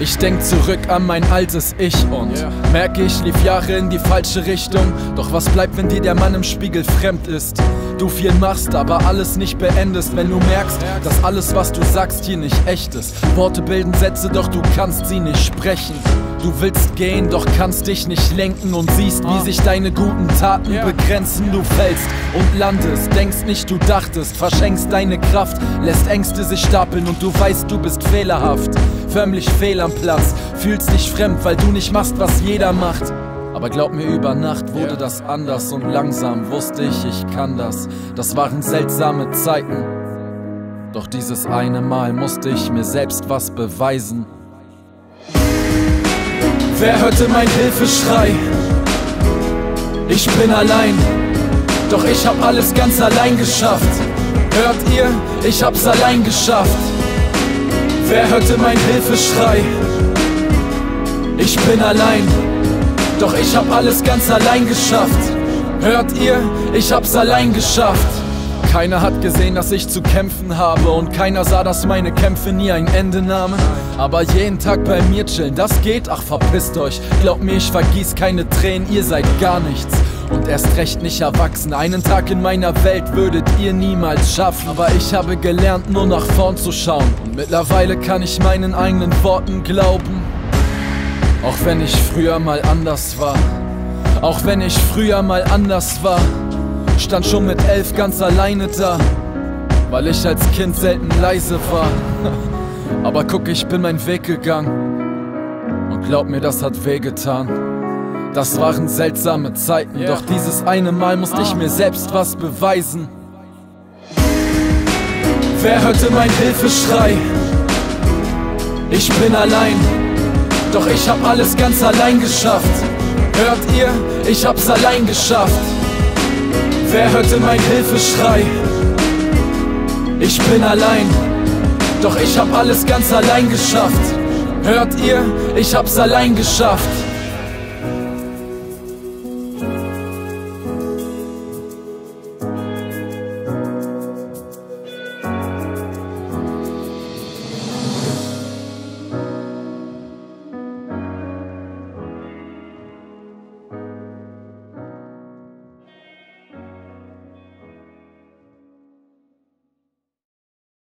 Ich denk zurück an mein altes Ich und merke, ich lief Jahre in die falsche Richtung. Doch was bleibt, wenn dir der Mann im Spiegel fremd ist? Du viel machst, aber alles nicht beendest. Wenn du merkst, dass alles, was du sagst, hier nicht echt ist. Worte bilden Sätze, doch du kannst sie nicht sprechen. Du willst gehen, doch kannst dich nicht lenken und siehst, wie sich deine guten Taten begrenzen. Du fällst und landest, denkst nicht, du dachtest, verschenkst deine Kraft, lässt Ängste sich stapeln und du weißt, du bist fehlerhaft. Förmlich fehl am Platz, fühlst dich fremd, weil du nicht machst, was jeder macht. Aber glaub mir, über Nacht wurde das anders und langsam wusste ich kann das. Das waren seltsame Zeiten, doch dieses eine Mal musste ich mir selbst was beweisen. Wer hörte mein Hilfeschrei? Ich bin allein, doch ich hab alles ganz allein geschafft. Hört ihr? Ich hab's allein geschafft. Wer hörte mein Hilfeschrei? Ich bin allein, doch ich hab alles ganz allein geschafft. Hört ihr? Ich hab's allein geschafft. Keiner hat gesehen, dass ich zu kämpfen habe und keiner sah, dass meine Kämpfe nie ein Ende nahmen. Aber jeden Tag bei mir chillen, das geht, ach verpisst euch. Glaubt mir, ich vergieß keine Tränen, ihr seid gar nichts. Und erst recht nicht erwachsen, einen Tag in meiner Welt würdet ihr niemals schaffen. Aber ich habe gelernt, nur nach vorn zu schauen. Und mittlerweile kann ich meinen eigenen Worten glauben. Auch wenn ich früher mal anders war. Auch wenn ich früher mal anders war. Stand schon mit 11 ganz alleine da, weil ich als Kind selten leise war. Aber guck, ich bin meinen Weg gegangen und glaub mir, das hat wehgetan. Das waren seltsame Zeiten, doch dieses eine Mal musste ich mir selbst was beweisen. Wer hörte mein Hilfeschrei? Ich bin allein, doch ich hab alles ganz allein geschafft. Hört ihr? Ich hab's allein geschafft. Wer hörte mein Hilfeschrei? Ich bin allein, doch ich hab alles ganz allein geschafft. Hört ihr? Ich hab's allein geschafft.